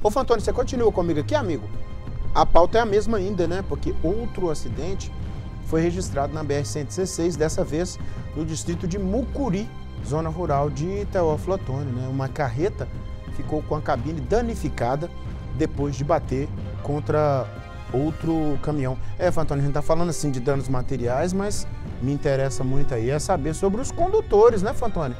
Ô, Fantoni, você continua comigo aqui, amigo? A pauta é a mesma ainda, né? Porque outro acidente foi registrado na BR-116, dessa vez no distrito de Mucuri, zona rural de Teófilo Otoni, né? Uma carreta ficou com a cabine danificada depois de bater contra outro caminhão. Fantoni, a gente tá falando assim de danos materiais, mas me interessa muito aí é saber sobre os condutores, né, Fantoni?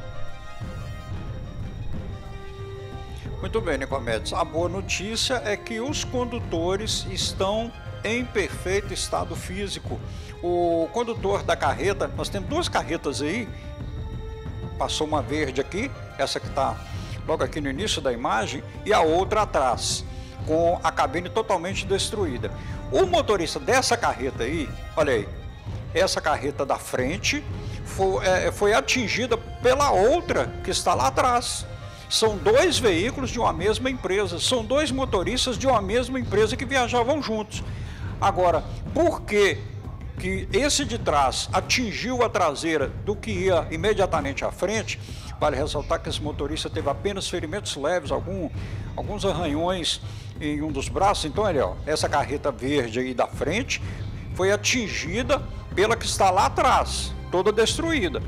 Muito bem, Nicomedes. A boa notícia é que os condutores estão em perfeito estado físico. O condutor da carreta, nós temos duas carretas aí, passou uma verde aqui, essa que está logo aqui no início da imagem, e a outra atrás, com a cabine totalmente destruída. O motorista dessa carreta aí, olha aí, essa carreta da frente foi atingida pela outra que está lá atrás. São dois veículos de uma mesma empresa, são dois motoristas de uma mesma empresa que viajavam juntos. Agora, por que esse de trás atingiu a traseira do que ia imediatamente à frente? Vale ressaltar que esse motorista teve apenas ferimentos leves, alguns arranhões em um dos braços. Então, olha, ó, essa carreta verde aí da frente foi atingida pela que está lá atrás, toda destruída.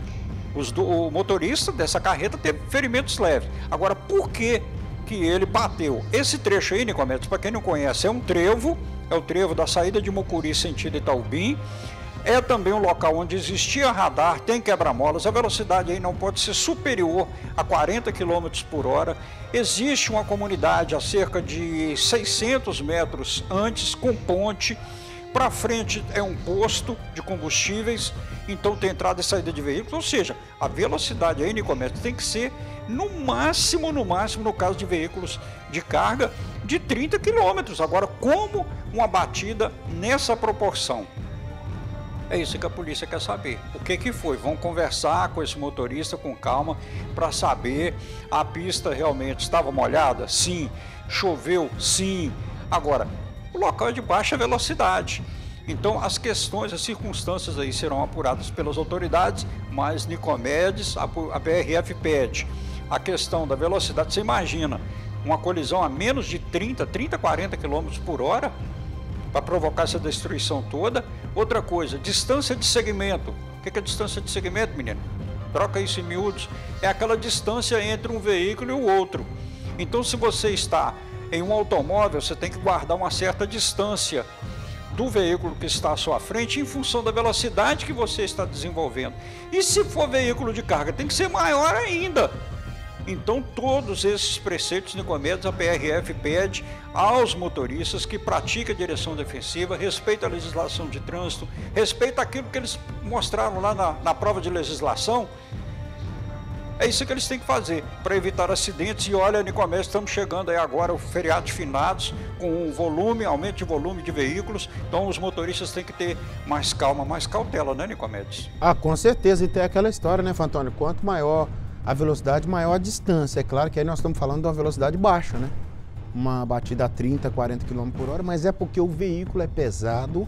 O motorista dessa carreta teve ferimentos leves. Agora, por que ele bateu? Esse trecho aí, Nicomedes, para quem não conhece, é um trevo, é o trevo da saída de Mucuri sentido Itaubim. É também um local onde existia radar, tem quebra-molas, a velocidade aí não pode ser superior a 40 km por hora. Existe uma comunidade a cerca de 600 metros antes, com ponte. Para frente é um posto de combustíveis, então tem entrada e saída de veículos, ou seja, a velocidade aí, Nicomedes, tem que ser no máximo, no caso de veículos de carga, de 30 km. Agora, como uma batida nessa proporção? É isso que a polícia quer saber. O que foi? Vão conversar com esse motorista com calma para saber. A pista realmente estava molhada? Sim. Choveu? Sim. Agora, o local é de baixa velocidade. Então, as questões, as circunstâncias aí serão apuradas pelas autoridades, mas Nicomedes, a BRF pede a questão da velocidade. Você imagina uma colisão a menos de 40 km por hora para provocar essa destruição toda? Outra coisa, distância de segmento. O que é distância de segmento, menino? Troca isso em miúdos. É aquela distância entre um veículo e o outro. Então, se você está em um automóvel, você tem que guardar uma certa distância do veículo que está à sua frente em função da velocidade que você está desenvolvendo. E se for veículo de carga, tem que ser maior ainda. Então, todos esses preceitos, Nicomedes, a PRF pede aos motoristas que praticam a direção defensiva, respeita a legislação de trânsito, respeita aquilo que eles mostraram lá na prova de legislação. É isso que eles têm que fazer para evitar acidentes. E olha, Nicomedes, estamos chegando aí agora, o feriado de finados, com um volume, aumento de volume de veículos. Então os motoristas têm que ter mais calma, mais cautela, né, Nicomedes? Com certeza. E tem aquela história, né, Fantoni? Quanto maior a velocidade, maior a distância. É claro que aí nós estamos falando de uma velocidade baixa, né? Uma batida a 30, 40 km por hora, mas é porque o veículo é pesado.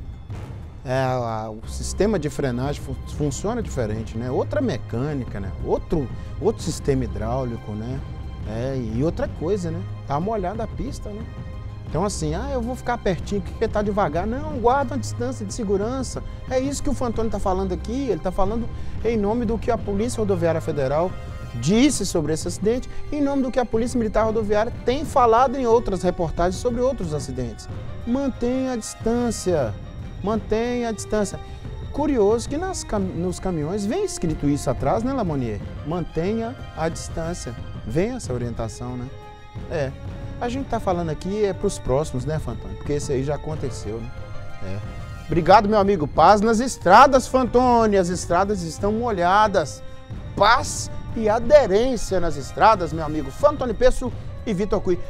O sistema de frenagem funciona diferente, né? Outra mecânica, né? Outro sistema hidráulico, né? E outra coisa, né? Tá molhada a pista, né? Então assim, eu vou ficar pertinho, porque tá devagar. Não, guarda uma distância de segurança. É isso que o Fantoni tá falando aqui. Ele tá falando em nome do que a Polícia Rodoviária Federal disse sobre esse acidente, em nome do que a Polícia Militar Rodoviária tem falado em outras reportagens sobre outros acidentes. Mantenha a distância. Mantenha a distância. Curioso que nos caminhões vem escrito isso atrás, né, Lamonier? Mantenha a distância. Vem essa orientação, né? A gente tá falando aqui para os próximos, né, Fantoni? Porque esse aí já aconteceu, né? Obrigado, meu amigo. Paz nas estradas, Fantoni. As estradas estão molhadas. Paz e aderência nas estradas, meu amigo Fantoni Peço e Vitor Cui.